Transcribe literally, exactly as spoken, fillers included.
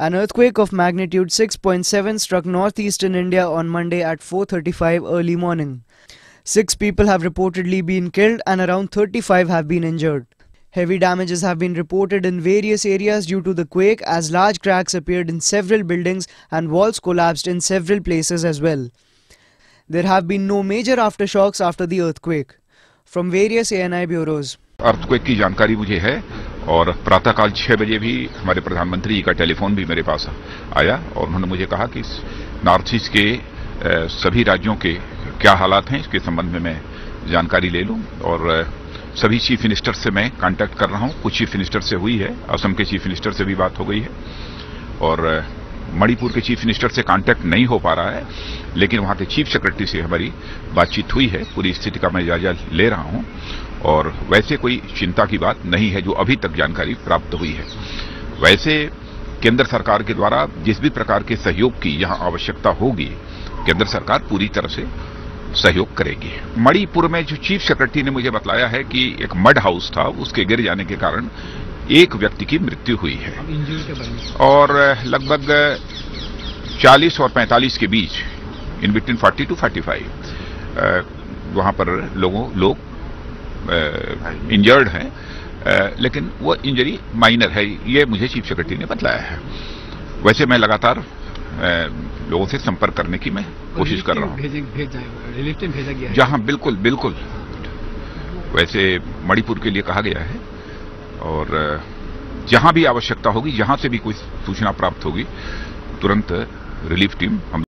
An earthquake of magnitude six point seven struck northeastern India on Monday at four thirty-five early morning. Six people have reportedly been killed and around thirty-five have been injured. Heavy damages have been reported in various areas due to the quake, as large cracks appeared in several buildings and walls collapsed in several places as well. There have been no major aftershocks after the earthquake. From various A N I bureaus. Earthquake की जानकारी मुझे है और प्रातःकाल छह बजे भी हमारे प्रधानमंत्री जी का टेलीफोन भी मेरे पास आया और उन्होंने मुझे कहा कि नॉर्थ ईस्ट के सभी राज्यों के क्या हालात हैं इसके संबंध में मैं जानकारी ले लूं। और सभी चीफ मिनिस्टर से मैं कांटेक्ट कर रहा हूं। कुछ चीफ मिनिस्टर से हुई है, असम के चीफ मिनिस्टर से भी बात हो गई है और मणिपुर के चीफ मिनिस्टर से कांटेक्ट नहीं हो पा रहा है, लेकिन वहां के चीफ सेक्रेटरी से हमारी बातचीत हुई है। पूरी स्थिति का मैं जायजा ले रहा हूं और वैसे कोई चिंता की बात नहीं है जो अभी तक जानकारी प्राप्त हुई है। वैसे केंद्र सरकार के द्वारा जिस भी प्रकार के सहयोग की यहां आवश्यकता होगी, केंद्र सरकार पूरी तरह से सहयोग करेगी। मणिपुर में जो चीफ सेक्रेटरी ने मुझे बतलाया है कि एक मड हाउस था, उसके गिर जाने के कारण एक व्यक्ति की मृत्यु हुई है और लगभग चालीस और पैंतालीस के बीच, इन बिटवीन चालीस टू पैंतालीस वहां पर लोगों लोग इंजर्ड हैं, लेकिन वो इंजरी माइनर है, ये मुझे चीफ सेक्रेटरी ने बतलाया है। वैसे मैं लगातार लोगों से संपर्क करने की मैं कोशिश कर रहा हूं। रिलीफ टीम भेजा गया है। जहां बिल्कुल बिल्कुल वैसे मणिपुर के लिए कहा गया है और जहां भी आवश्यकता होगी, जहां से भी कोई सूचना प्राप्त होगी, तुरंत रिलीफ टीम हम